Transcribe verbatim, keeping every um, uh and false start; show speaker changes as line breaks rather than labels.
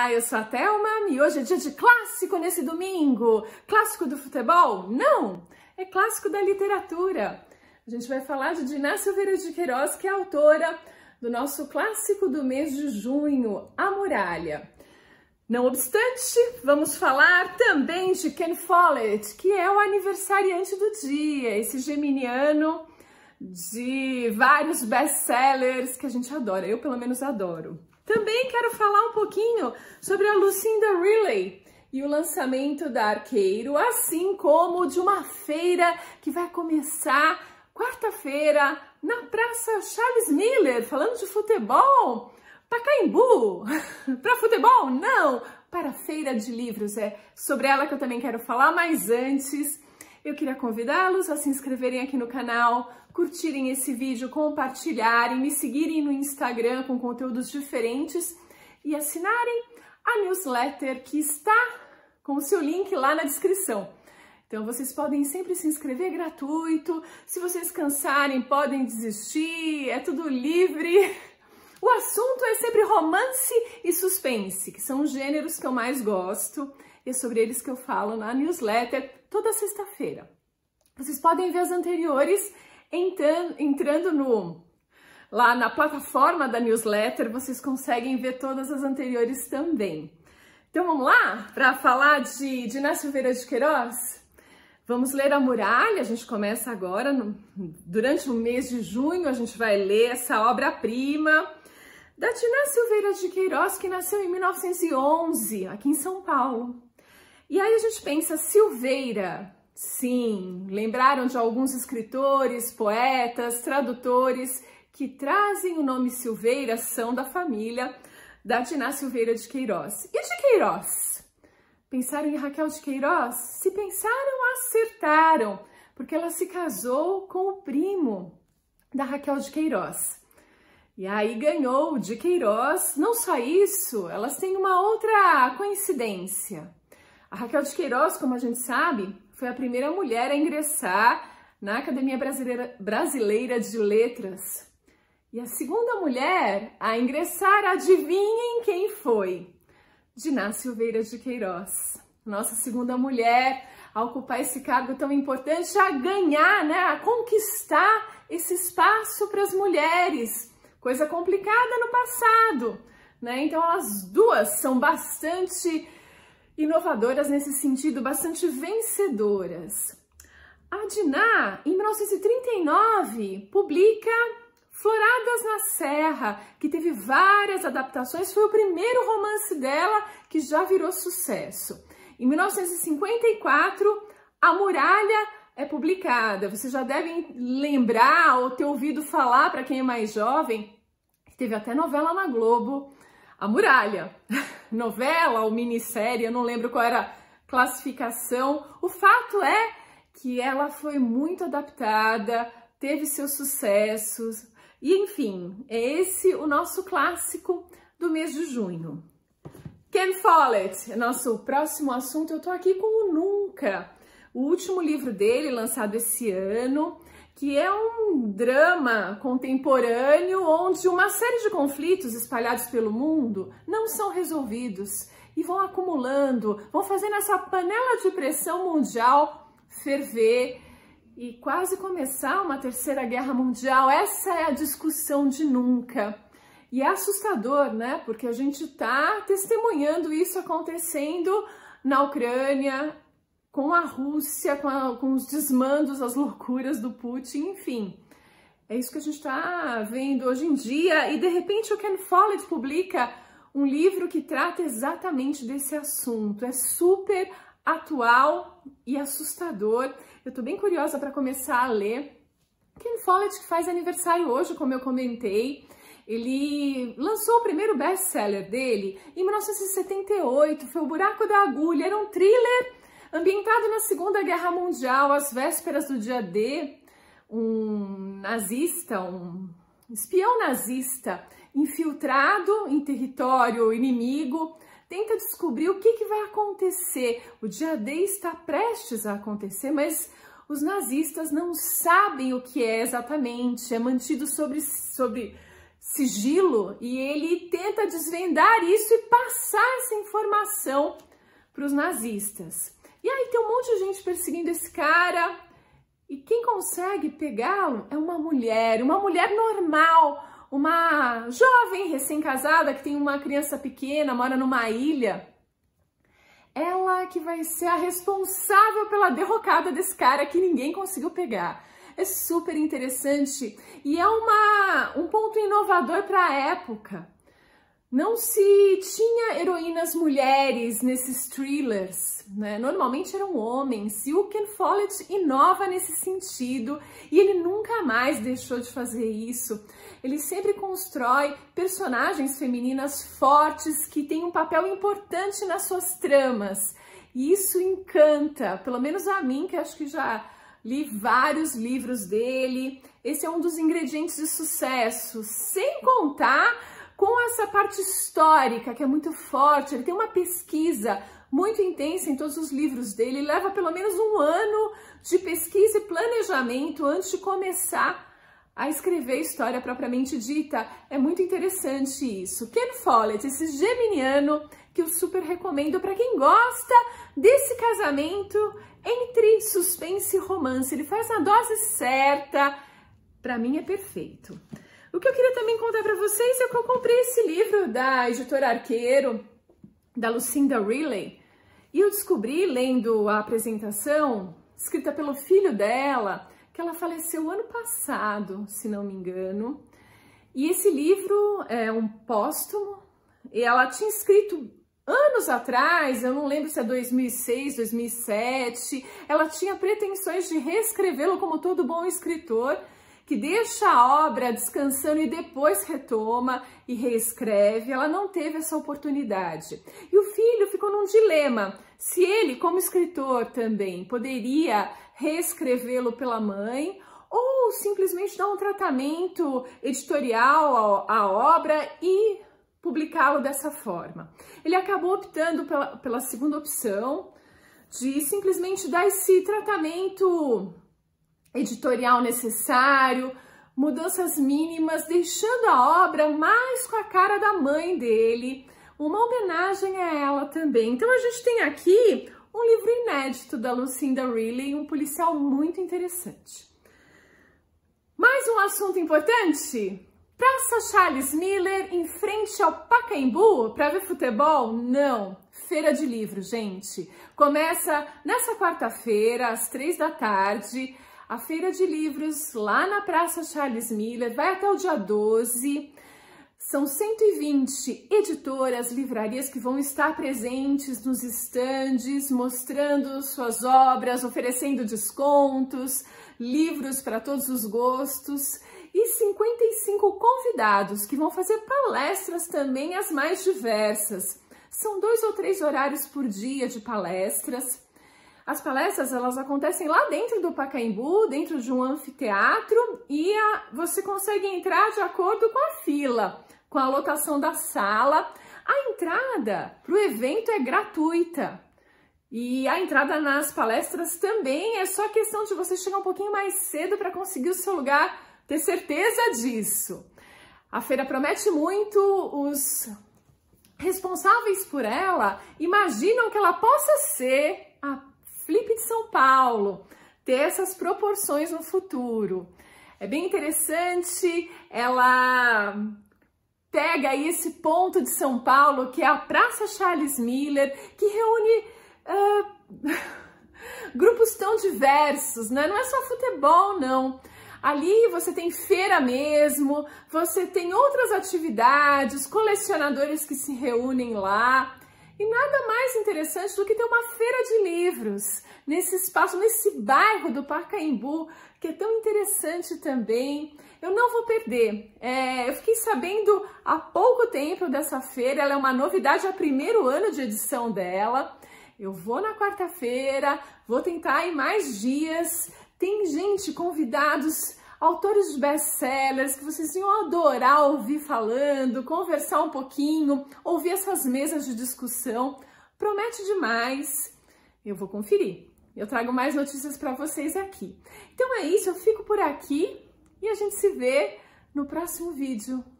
Olá, eu sou a Thelma e hoje é dia de clássico nesse domingo. Clássico do futebol? Não, é clássico da literatura. A gente vai falar de Diná Silveira de Queiroz, que é autora do nosso clássico do mês de junho, A Muralha. Não obstante, vamos falar também de Ken Follett, que é o aniversariante do dia, esse geminiano de vários best-sellers que a gente adora, eu pelo menos adoro. Também quero falar um pouquinho sobre a Lucinda Riley e o lançamento da Arqueiro, assim como de uma feira que vai começar quarta-feira na Praça Charles Miller, falando de futebol. Pacaembu, para futebol? Não, para a feira de livros, é sobre ela que eu também quero falar, mas antes eu queria convidá-los a se inscreverem aqui no canal, curtirem esse vídeo, compartilharem, me seguirem no Instagram com conteúdos diferentes e assinarem a newsletter que está com o seu link lá na descrição. Então vocês podem sempre se inscrever, é gratuito, se vocês cansarem podem desistir, é tudo livre. O assunto é sempre romance e suspense, que são os gêneros que eu mais gosto, e é sobre eles que eu falo na newsletter toda sexta-feira. Vocês podem ver as anteriores entrando, entrando no, lá na plataforma da newsletter, vocês conseguem ver todas as anteriores também. Então vamos lá para falar de Diná Silveira de Queiroz? Vamos ler A Muralha, a gente começa agora, no, durante o mês de junho a gente vai ler essa obra-prima da Diná Silveira de Queiroz, que nasceu em mil novecentos e onze, aqui em São Paulo. E aí a gente pensa, Silveira, sim, lembraram de alguns escritores, poetas, tradutores que trazem o nome Silveira, são da família da Diná Silveira de Queiroz. E de Queiroz? Pensaram em Raquel de Queiroz? Se pensaram, acertaram, porque ela se casou com o primo da Raquel de Queiroz. E aí ganhou o de Queiroz. Não só isso, elas têm uma outra coincidência. A Raquel de Queiroz, como a gente sabe, foi a primeira mulher a ingressar na Academia Brasileira, Brasileira de Letras. E a segunda mulher a ingressar, adivinhem quem foi? Diná Silveira de Queiroz. Nossa segunda mulher a ocupar esse cargo tão importante, a ganhar, né, a conquistar esse espaço para as mulheres. Coisa complicada no passado, né? Então as duas são bastante inovadoras nesse sentido, bastante vencedoras. A Diná, em mil novecentos e trinta e nove, publica Floradas na Serra, que teve várias adaptações, foi o primeiro romance dela que já virou sucesso. Em mil novecentos e cinquenta e quatro, A Muralha é publicada. Vocês já devem lembrar ou ter ouvido falar, para quem é mais jovem, que teve até novela na Globo, A Muralha. Novela ou minissérie, eu não lembro qual era a classificação. O fato é que ela foi muito adaptada, teve seus sucessos, e enfim, é esse o nosso clássico do mês de junho. Ken Follett, nosso próximo assunto, eu tô aqui com o Nunca, o último livro dele, lançado esse ano, que é um drama contemporâneo onde uma série de conflitos espalhados pelo mundo não são resolvidos e vão acumulando, vão fazendo essa panela de pressão mundial ferver e quase começar uma terceira guerra mundial. Essa é a discussão de Nunca. E é assustador, né? Porque a gente tá testemunhando isso acontecendo na Ucrânia, com a Rússia, com, a, com os desmandos, as loucuras do Putin, enfim. É isso que a gente está vendo hoje em dia. E de repente o Ken Follett publica um livro que trata exatamente desse assunto. É super atual e assustador. Eu tô bem curiosa para começar a ler. Ken Follett, que faz aniversário hoje, como eu comentei. Ele lançou o primeiro best-seller dele em mil novecentos e setenta e oito, foi O Buraco da Agulha. Era um thriller ambientado na Segunda Guerra Mundial, às vésperas do dia D. Um nazista, um espião nazista infiltrado em território inimigo, tenta descobrir o que, que vai acontecer. O dia D está prestes a acontecer, mas os nazistas não sabem o que é exatamente, é mantido sobre, sobre sigilo e ele tenta desvendar isso e passar essa informação para os nazistas. E aí tem um monte de gente perseguindo esse cara e quem consegue pegá-lo é uma mulher, uma mulher normal, uma jovem recém-casada que tem uma criança pequena, mora numa ilha. Ela que vai ser a responsável pela derrocada desse cara que ninguém conseguiu pegar. É super interessante e é uma, um ponto inovador para a época. Não se tinha heroínas mulheres nesses thrillers, né? Normalmente eram homens, e o Ken Follett inova nesse sentido e ele nunca mais deixou de fazer isso. Ele sempre constrói personagens femininas fortes que têm um papel importante nas suas tramas e isso encanta, pelo menos a mim, que acho que já li vários livros dele. Esse é um dos ingredientes de sucesso, sem contar com essa parte histórica, que é muito forte. Ele tem uma pesquisa muito intensa em todos os livros dele, ele leva pelo menos um ano de pesquisa e planejamento antes de começar a escrever história propriamente dita. É muito interessante isso. Ken Follett, esse geminiano, que eu super recomendo para quem gosta desse casamento entre suspense e romance. Ele faz a dose certa, para mim é perfeito. O que eu queria também contar para vocês é que eu comprei esse livro da editora Arqueiro, da Lucinda Riley, e eu descobri, lendo a apresentação, escrita pelo filho dela, que ela faleceu ano passado, se não me engano. E esse livro é um póstumo, e ela tinha escrito anos atrás, eu não lembro se é dois mil e seis, dois mil e sete, ela tinha pretensões de reescrevê-lo como todo bom escritor, que deixa a obra descansando e depois retoma e reescreve. Ela não teve essa oportunidade. E o filho ficou num dilema, se ele, como escritor também, poderia reescrevê-lo pela mãe ou simplesmente dar um tratamento editorial à, à obra e publicá-lo dessa forma. Ele acabou optando pela, pela segunda opção, de simplesmente dar esse tratamento editorial necessário, mudanças mínimas, deixando a obra mais com a cara da mãe dele, uma homenagem a ela também. Então a gente tem aqui um livro inédito da Lucinda Riley, um policial muito interessante. Mais um assunto importante? Praça Charles Miller, em frente ao Pacaembu, para ver futebol? Não, feira de livros, gente. Começa nessa quarta-feira, às três da tarde, a feira de livros lá na Praça Charles Miller, vai até o dia doze. São cento e vinte editoras, livrarias que vão estar presentes nos estandes, mostrando suas obras, oferecendo descontos, livros para todos os gostos e cinquenta e cinco convidados que vão fazer palestras também as mais diversas. São dois ou três horários por dia de palestras. As palestras, elas acontecem lá dentro do Pacaembu, dentro de um anfiteatro, e a, você consegue entrar de acordo com a fila, com a lotação da sala. A entrada para o evento é gratuita. E a entrada nas palestras também, é só questão de você chegar um pouquinho mais cedo para conseguir o seu lugar, ter certeza disso. A feira promete muito, os responsáveis por ela imaginam que ela possa ser a Flip de São Paulo, ter essas proporções no futuro. É bem interessante, ela pega aí esse ponto de São Paulo, que é a Praça Charles Miller, que reúne uh, grupos tão diversos, né? Não é só futebol, não. Ali você tem feira mesmo, você tem outras atividades, colecionadores que se reúnem lá. E nada mais interessante do que ter uma feira de livros nesse espaço, nesse bairro do Pacaembu, que é tão interessante também. Eu não vou perder. É, eu fiquei sabendo há pouco tempo dessa feira, ela é uma novidade, é o primeiro ano de edição dela. Eu vou na quarta-feira, vou tentar ir mais dias. Tem gente, convidados, autores de best-sellers que vocês iam adorar ouvir falando, conversar um pouquinho, ouvir essas mesas de discussão. Promete demais. Eu vou conferir. Eu trago mais notícias para vocês aqui. Então é isso, eu fico por aqui e a gente se vê no próximo vídeo.